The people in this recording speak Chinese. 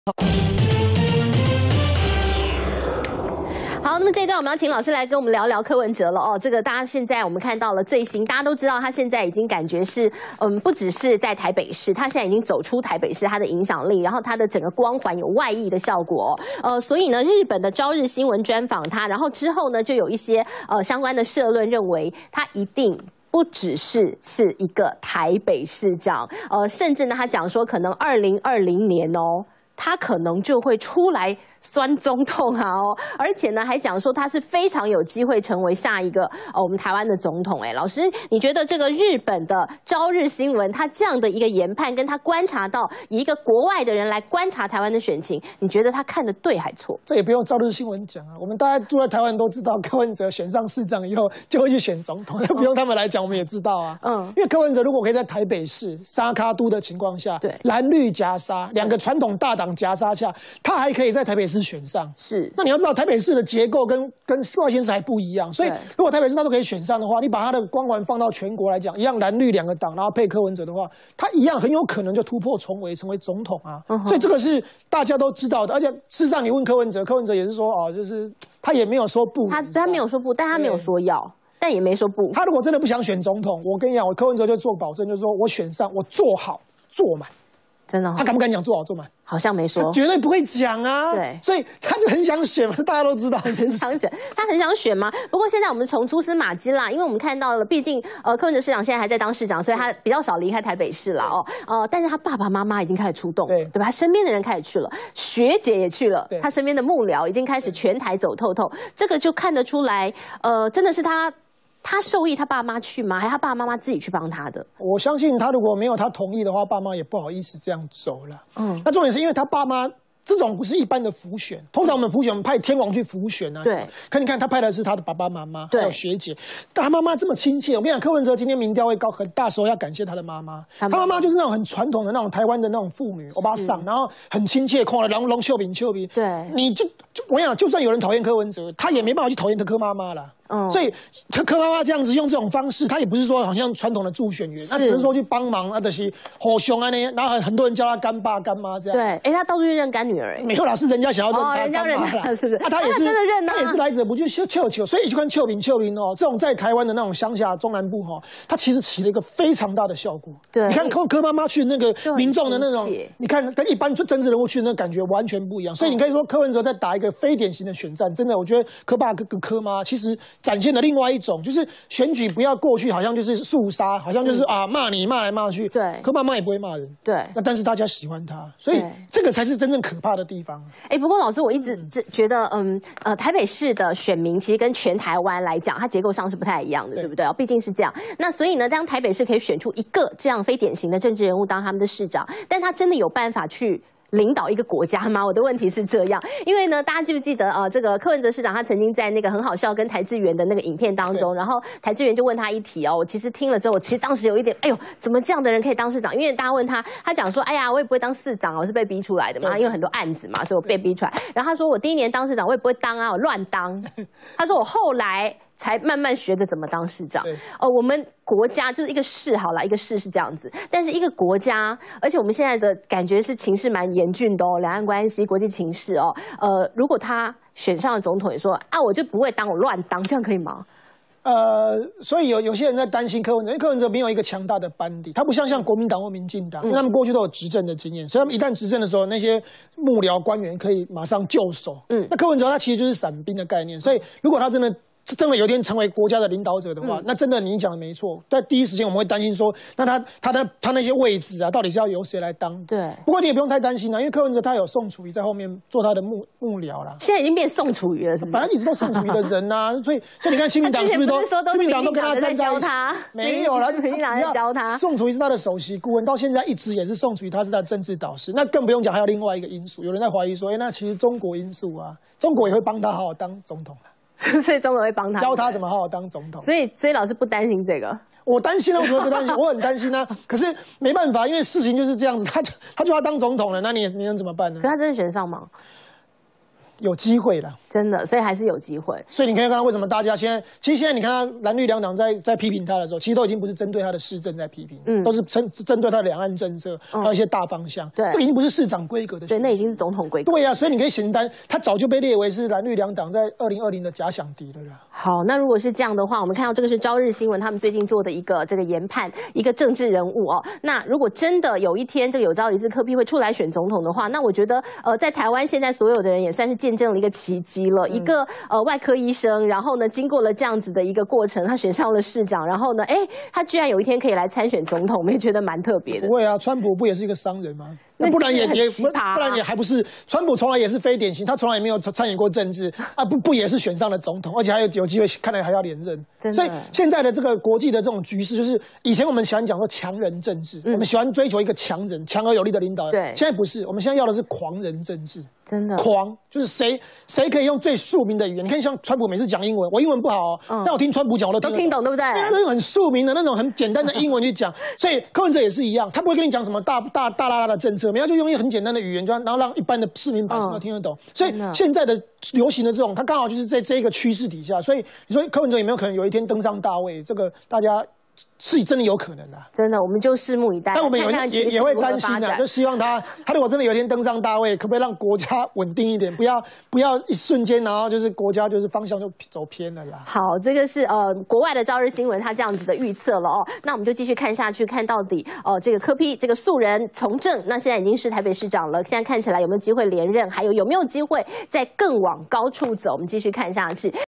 好，那么这一段我们要请老师来跟我们聊聊柯文哲了哦。这个大家现在我们看到了最新，大家都知道他现在已经感觉是，不只是在台北市，他现在已经走出台北市，他的影响力，然后他的整个光环有外溢的效果所以呢，日本的朝日新闻专访他，然后之后呢，就有一些相关的社论认为他一定不只是一个台北市长，甚至呢，他讲说可能2020年他可能就会出来酸总统而且呢还讲说他是非常有机会成为下一个我们台湾的总统。老师，你觉得这个日本的朝日新闻他这样的一个研判，跟他观察到以一个国外的人来观察台湾的选情，你觉得他看得对还错？ 这也不用朝日新闻讲啊，我们大家住在台湾都知道，柯文哲选上市长以后就会去选总统，不用他们来讲，我们也知道啊。因为柯文哲如果可以在台北市沙卡都的情况下，对蓝绿夹杀两个传统大党夹杀下，他还可以在台北市选上。是，那你要知道台北市的结构跟外县市还不一样，所以如果台北市他都可以选上的话，你把他的光环放到全国来讲，一样蓝绿两个党，然后配柯文哲的话，他一样很有可能就突破重围，成为总统啊。所以这个是大家都知道的，而且事实上你问柯文哲，柯文哲也是说就是他也没有说不， 他没有说不，但他没有说要。但也没说不。 他如果真的不想选总统，我跟你讲，我柯文哲就做保证，就是说我选上，我做好做满。 真的他敢不敢讲做好做满？ 好像没说， 他绝对不会讲啊。 对， 所以他就很想选嘛，大家都知道很想选，他很想选吗？不过现在我们从蛛丝马迹啦，因为我们看到了，毕竟柯文哲市长现在还在当市长，所以他比较少离开台北市了但是他爸爸妈妈已经开始出动，对吧？他身边的人开始去了，学姐也去了，他身边的幕僚已经开始全台走透透，这个就看得出来，真的是他授意他爸妈去吗？还是他爸爸妈妈自己去帮他的？ 我相信他如果没有他同意的话，爸妈也不好意思这样走了。那重点是因为他爸妈这种不是一般的辅选，通常我们辅选我们派天王去辅选啊。对。可你看他派的是他的爸爸妈妈，还有学姐，但他妈妈这么亲切。我跟你讲，柯文哲今天民调会高很大时候要感谢他的妈妈。他妈妈就是那种很传统的那种台湾的那种妇女，欧巴桑，然后很亲切，看了龙秀饼。对。你我跟你讲，就算有人讨厌柯文哲，他也没办法去讨厌柯妈妈啦。所以柯妈妈这样子用这种方式，他也不是说好像传统的助选员，他只是说去帮忙，就是好凶啊那，然后很多人叫他干爸干妈这样。 对，他到处去认干女儿， 没有啦，是人家想要认他干妈啦， 是不是？ 那他也是真的认啊， 他也是来者不拒，球，所以去看丘比这种在台湾的那种乡下中南部他其实起了一个非常大的效果。对，你看柯妈妈去那个民众的那种，你看跟一般政治人物去的那感觉完全不一样。所以你可以说柯文哲在打一个非典型的选战，真的，我觉得柯爸跟柯妈其实展现了另外一种，就是选举不要过去好像就是肃杀，好像就是骂你骂来骂去。对，柯妈妈也不会骂人。对，那但是大家喜欢他，所以这个才是真正可怕的地方。 不过老师，我一直觉得，台北市的选民其实跟全台湾来讲，它结构上是不太一样的，对不对？毕竟是这样。那所以呢，当台北市可以选出一个这样非典型的政治人物当他们的市长，但他真的有办法去领导一个国家吗？我的问题是这样，因为呢，大家记不记得这个柯文哲市长他曾经在那个很好笑跟台志源的那个影片当中，然后台志源就问他一题我其实听了之后，我其实当时有一点，哎呦，怎么这样的人可以当市长？因为大家问他，他讲说，哎呀，我也不会当市长，我是被逼出来的嘛，因为很多案子嘛，所以我被逼出来。然后他说，我第一年当市长，我也不会当啊，我乱当。他说我后来才慢慢学着怎么当市长。我们国家就是一个市好了，一个市是这样子，但是一个国家，而且我们现在的感觉是情势蛮严峻的两岸关系、国际情势如果他选上了总统，也说我就不会当，我乱当，这样可以吗？ 所以有些人在担心柯文哲，因为柯文哲没有一个强大的班底，他不像国民党或民进党，因为他们过去都有执政的经验，所以他们一旦执政的时候，那些幕僚官员可以马上就手。那柯文哲他其实就是伞兵的概念，所以如果他真的有一天成为国家的领导者的话，那真的你讲的没错，在第一时间我们会担心说，那他那些位置到底是要由谁来当？对。不过你也不用太担心因为柯文哲他有宋楚瑜在后面做他的幕僚啦。 现在已经变宋楚瑜了，是不是？ 反正一直都宋楚瑜的人所以你看亲民党是不是亲民党都跟他站在一起？没有啦，亲民党在教他。宋楚瑜是他的首席顾问，到现在一直也是宋楚瑜，他是他的政治导师。那更不用讲，还有另外一个因素，有人在怀疑说，那其实中国因素中国也会帮他好好当总统。 所以中国会帮他教他怎么好好当总统， 所以老师不担心这个？ 我担心为什么不担心？我很担心可是没办法，因为事情就是这样子，他就要当总统了，那你能怎么办呢？ 可他真的选上吗？ 有机会了， 真的，所以还是有机会。 所以你可以看到为什么大家现在你看到蓝绿两党在批评他的时候，其实都已经不是针对他的施政在批评，都是针对他的两岸政策，还有一些大方向。对，这个已经不是市长规格的， 对，那已经是总统规格。 对啊，所以你可以简单，他早就被列为是蓝绿两党在2020的假想敌了啦。 好，那如果是这样的话，我们看到这个是朝日新闻他们最近做的一个这个研判，一个政治人物哦。那如果真的有一天这个有朝一日柯 P 会出来选总统的话，那我觉得在台湾现在所有的人也算是见证了一个奇迹了。一个外科医生，然后呢经过了这样子的一个过程，他选上了市长，然后呢，他居然有一天可以来参选总统，我们也觉得蛮特别的。 不会啊，川普不也是一个商人吗？不然也还不是，川普从来也是非典型，他从来也没有参与过政治啊，不也是选上了总统，而且还有机会，看来还要连任。所以现在的这个国际的这种局势，就是以前我们喜欢讲说强人政治，我们喜欢追求一个强人、强而有力的领导人。对，现在不是，我们现在要的是狂人政治。 真的狂就是谁可以用最庶民的语言？你看像川普每次讲英文，我英文不好但我听川普讲我都听懂，对不对？ 那种很庶民的那种很简单的英文去讲，所以柯文哲也是一样，他不会跟你讲什么大拉拉的政策，他就用一个很简单的语言，然后让一般的市民百姓都听得懂。所以现在的流行的这种，他刚好就是在这一个趋势底下，所以你说柯文哲有没有可能有一天登上大位？这个大家。是真的有可能的， 真的，我们就拭目以待。 但我们也会担心啊，就希望他如果真的有一天登上大位，可不可以让国家稳定一点，不要一瞬间，然后就是国家就是方向就走偏了啦。 好，这个是国外的朝日新闻他这样子的预测了哦。那我们就继续看下去，看到底这个柯 P 这个素人从政，那现在已经是台北市长了，现在看起来有没有机会连任，还有没有机会再更往高处走？我们继续看下去。